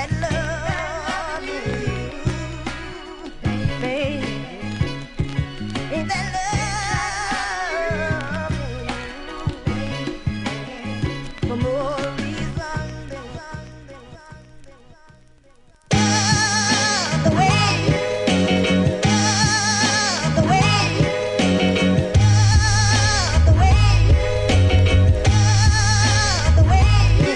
that love in you, baby. Ain't that love in you, for more reason than the way, the way, the way,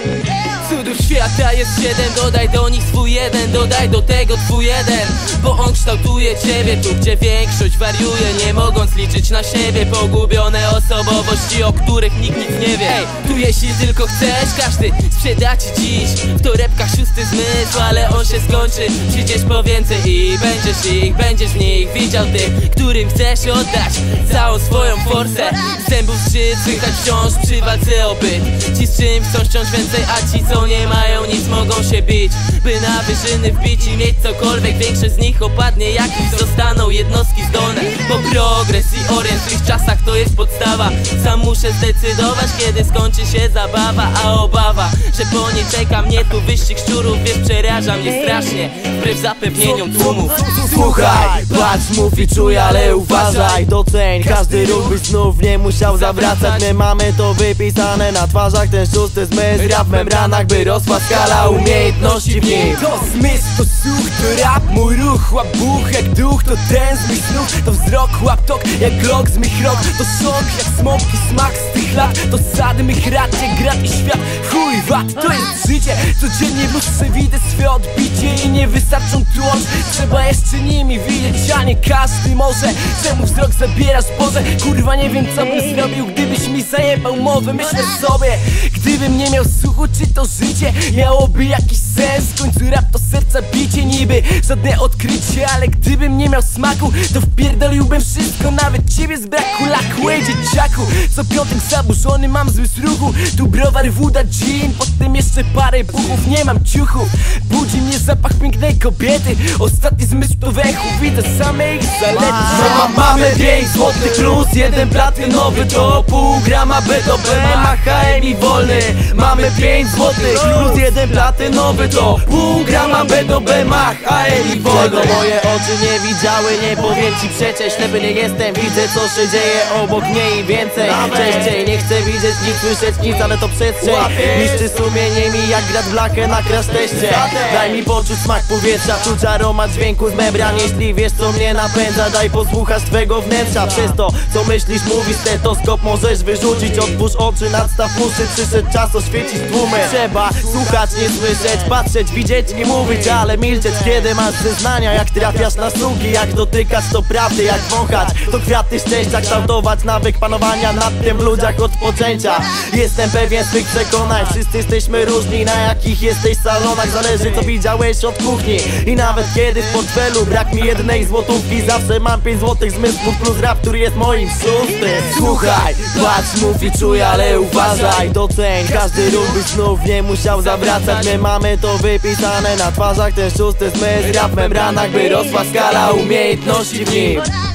Cudów świata jest 7, dodaj do nich swój jeden, dodaj do tego twój jeden. Bo on kształtuje ciebie tu, gdzie większość wariuje, nie mogąc liczyć na siebie. Pogubione osobowości, o których nikt nic nie wie. Ej, tu jeśli tylko chcesz, każdy sprzeda ci dziś w torebkach szósty zmysł, ale on się skończy. Przyjdziesz po więcej i będziesz w nich widział tych, którym chcesz oddać całą swoją forsę. Z zębów szczyt słychać wciąż przy walce o byt. Ci z czym chcą ściąć więcej, a ci co nie mają nic mogą się bić, by na wyżyny wbić i mieć cokolwiek. Większość z nich opadnie, jak ich zostaną jednostki zdolne. Bo progres i orient w tych czasach to jest podstawa. Sam muszę zdecydować, kiedy skończy się zabawa. A obawa, że po nie czeka mnie tu wyścig szczurów, wiesz, przeraża mnie strasznie, wbrew zapewnieniom tłumów. Słuchaj, patrz, mów i czuj, ale uważaj, doceń każdy ruch, byś znów nie musiał zawracać. My mamy to wypisane na twarzach, ten szósty zmysł, rap w membranach, by rosła skala umiejętności w nim. To zmysł, to słuch, to rap, mój ruch, łap buch jak duch, to ten z mych snów, to wzrok, łap tok jak glok z mych rok, to sok jak smok i smak z tych lat, to sady mych rat, jak grat i świat, chuj wat, to jest życie. Codziennie w lustrze widzę swe odbicie i nie wystarczą tu oczy, trzeba jeszcze nimi widzieć, a nie każdy może. Czemu wzrok zabierasz, Boże? Kurwa, nie wiem co bym zrobił, gdybyś mi zajebał mowę. Myślę sobie, gdybym nie miał słuchu, czy to życie miałoby jakiś sens? W końcu rap to serca bicie, niby żadne odkrycie, ale gdybym nie miał smaku, to wpierdoliłbym wszystko, nawet ciebie z braku laku. Ej dzieciaku, co piątek zaburzony mam zmysł ruchu, tu browar, woda, gin, potem jeszcze parę buchów, nie mam ciuchów. Budzi mnie zapach pięknej kobiety, ostatni zmysł to węchu, widzę same ich zalety. Mamy 5 złotych plus 1 platynowy, to pół grama B do B, ma HM i wolny. Mamy 5 złotych plus 1 platynowy, to pół grama B do B, ma HM i wolny. Czego moje oczy nie widziały, nie powiem ci przecież, ślepy nie jestem, widzę co się dzieje obok mnie i więcej. Częściej nie chcę widzieć nic, słyszeć nic, ale to przestrzeń niszczy sumienie mi jak grać w blachę na crash teście. Daj mi poczuć smak powietrza, czuć aromat dźwięku z membran. Jeśli wiesz co mnie napędza, daj posłuchać twego wnętrza. Przez to co myślisz, mówisz, stetoskop możesz wyrzucić. Otwórz oczy, nadstaw uszy, przyszedł czas oświecić tłumy. Trzeba słuchać, nie słyszeć, patrzeć, widzieć i mówić, ale milczeć kiedy masz zeznania. Jak trafiasz na sługi, jak dotykać to prawdy, jak wąchać to kwiaty szczęścia. Kształtować nawyk panowania nad tym w ludziach od poczęcia. Jestem pewien swych przekonań, wszyscy jesteśmy różni. Na jakich jesteś salonach zależy co widziałeś od kuchni. I nawet kiedy w portfelu brak mi jednej złotówki, zawsze mam 5 złotych zmysłów plus rap, który jest moim szóstym. Słuchaj, patrz, mów i czuj, ale uważaj, doceń każdy ruch, byś znów nie musiał zawracać. My mamy to wypisane na twarzach, ten szósty zmysł, rap w membranach, by rosła skala umiejętności w nim.